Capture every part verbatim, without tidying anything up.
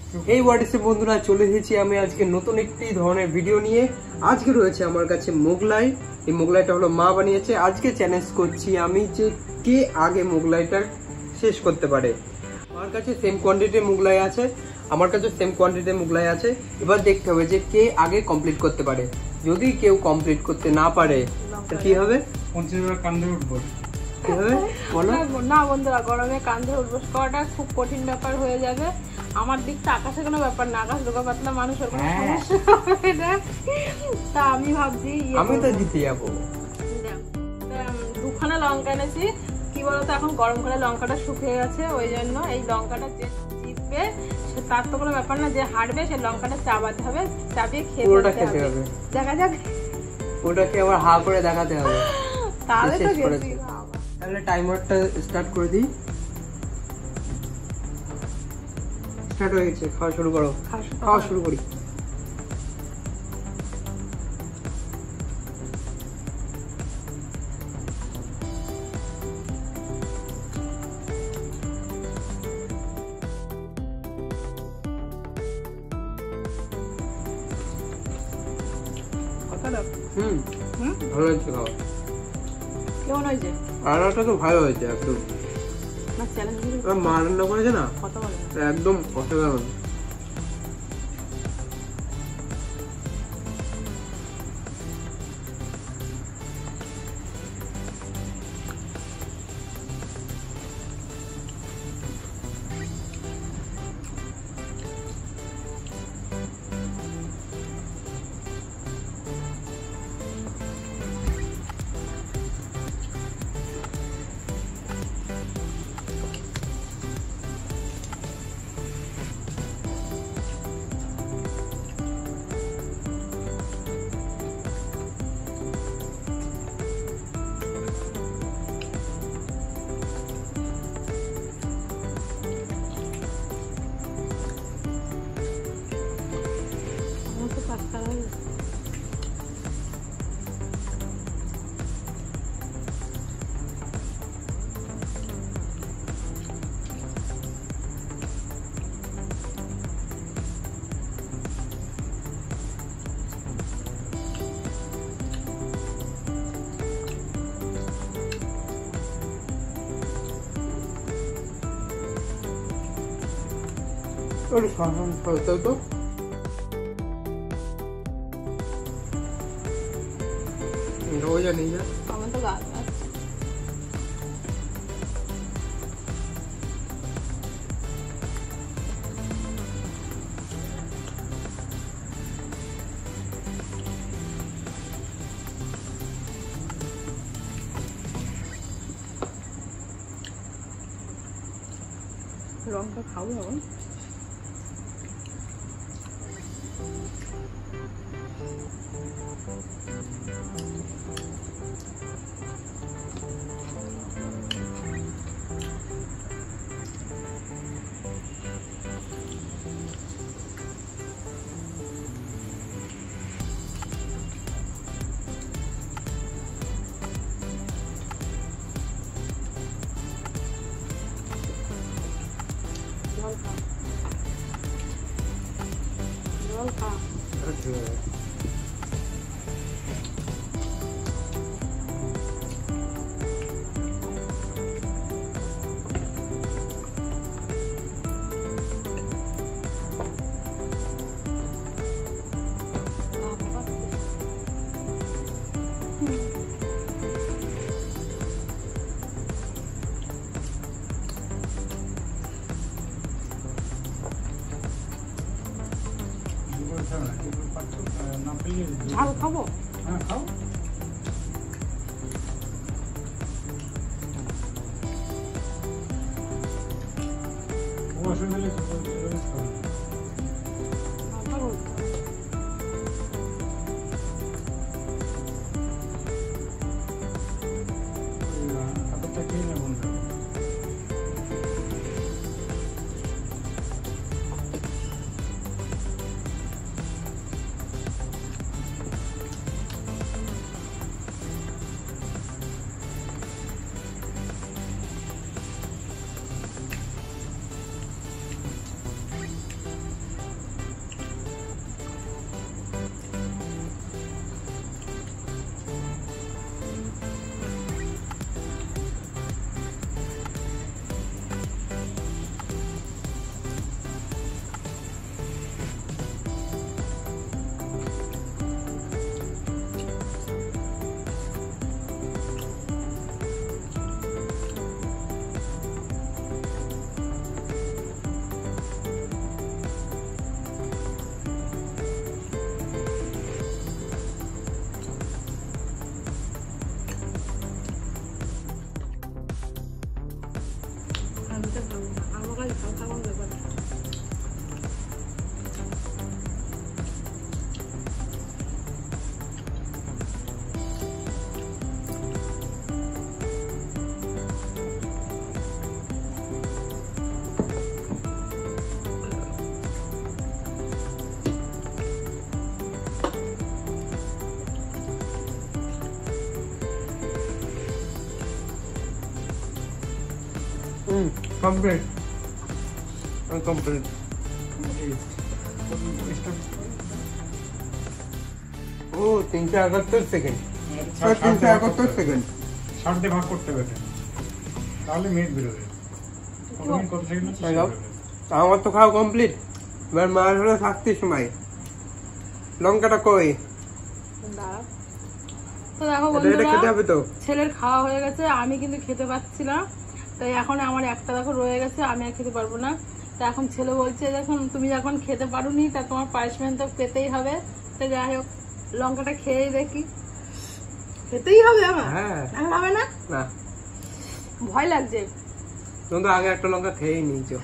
এই হোয়াটসঅ্যাপ বন্ধুরা, চলে এসেছি আমি আজকে নতুন একটি ধরনের ভিডিও নিয়ে। আজকে রয়েছে আমার কাছে মোগলাই। এই মোগলাইটা হলো মা বানিয়েছে। আজকে চ্যালেঞ্জ করছি আমি যে কে আগে মোগলাইটা শেষ করতে পারে। আমার কাছে সেম কোয়ান্টিটির মোগলাই আছে, আমার কাছে সেম কোয়ান্টিটির মোগলাই আছে। এবার দেখতে হবে যে কে আগে কমপ্লিট করতে পারে। যদি কেউ কমপ্লিট করতে না পারে কি হবে? পঞ্চাশ বার কান্দে উঠবো। কি হবে বলো? না বন্ধুরা, গরমে কান্দে উঠবোস করাটা খুব কঠিন ব্যাপার হয়ে যাবে। আমার দিকটা আকাশে কোনো ব্যাপার না, আকাশ ডোকা পাতলা মানুষের কোনো সমস্যা হবে না। তা আমি ভাবছি আমি তো জিতে যাবো। দুখানা লঙ্কা এনেছি। কি বলতো, এখন গরমকালে লঙ্কাটা শুকিয়ে গেছে, ওই জন্য এই লঙ্কাটা যে জিতবে তার তো কোনো ব্যাপার না, যে হারবে সে লঙ্কাটা চাবাতে হবে, চাবিয়ে খেয়ে খেতে হবে। দেখা যাক ওটাকে আবার হা করে দেখাতে হবে। তাহলে তো গেছি। তাহলে টাইমারটা স্টার্ট করে দিই। স্টার্ট হয়ে গেছে, খাওয়া শুরু করো। খাওয়া শুরু করি। হুম হুম ভালো হয়েছে খাওয়া। কেমন হয়েছে? রান্নাটা তো ভালো হয়েছে একদম। মা রান্না করেছে না, একদম অসাধারণ। ওরে সাধারণ ফলটা তো রোজ नहीं है। हमें तो गाल है। रंग का खाओ हो ঝাল খাবো? হ্যাঁ খাও। হুম কমপ্লিট কমপ্লিট ও তিনশো একাত্তর সেকেন্ড তিনশো একাত্তর সেকেন্ড ষাট দিয়ে ভাগ করতে হবে এটা। তাহলে মিনিট বেরোবে কত মিনিট কত সেকেন্ড হচ্ছে তাই নাও। আমার তো খাওয়া কমপ্লিট, এবার মার হলো থাকতে সময় লঙ্কাটা কই দাঁড়াও। তো দেখো এটা এটা খেতে বন্ধুরা, হবে তো। ছেলের খাওয়া হয়ে গেছে, আমি কিন্তু খেতে পাচ্ছি না, তাই এখন আমার একটা দেখো রয়ে গেছে, আমি আর খেতে পারবো না। তা এখন ছেলে বলছে যখন তুমি যখন খেতে পারোনি তা তোমার পানিশমেন্ট তো পেতেই হবে। তো যাই হোক, লঙ্কাটা খেয়েই দেখি। খেতেই হবে আমার? হ্যাঁ এখন হবে না, না ভয় লাগছে। তুমি তো আগে একটা লঙ্কা খেয়েই নিয়েছো।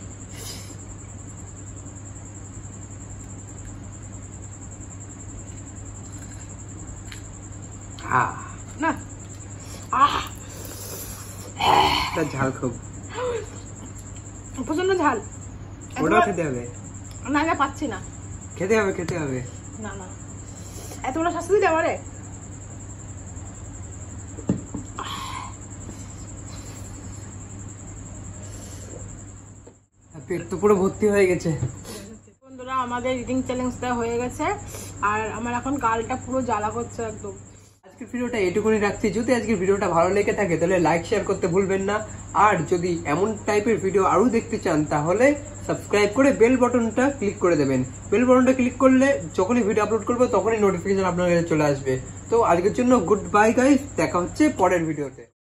হ্যাঁ না, আহ এটা ঝাল খুব, প্রচন্ড ঝাল। ওটাও খেতে হবে। না আমি আর পাচ্ছি না, খেতে হবে খেতে হবে। না না এতগুলো শাস্তি দিতে আমারে। পেট তো পুরো ভর্তি হয়ে গেছে। বন্ধুরা, আমাদের রিডিং চ্যালেঞ্জটা হয়ে গেছে, আর আমার এখন গালটা পুরো জ্বালা করছে একদম। আজকের ভিডিওটা এটুকুনি রাখছি। যদি আজকের ভিডিওটা ভালো লেগে থাকে তাহলে লাইক শেয়ার করতে ভুলবেন না, আর যদি এমন টাইপের ভিডিও আরো দেখতে চান তাহলে সাবস্ক্রাইব করে বেল বাটনটা ক্লিক করে দেবেন। বেল বাটনটা ক্লিক করলে যখনই ভিডিও আপলোড করবো তখনই নোটিফিকেশন আপনার কাছে চলে আসবে। তো আজকের জন্য গুড বাই গাইস, দেখা হচ্ছে পরের ভিডিওতে।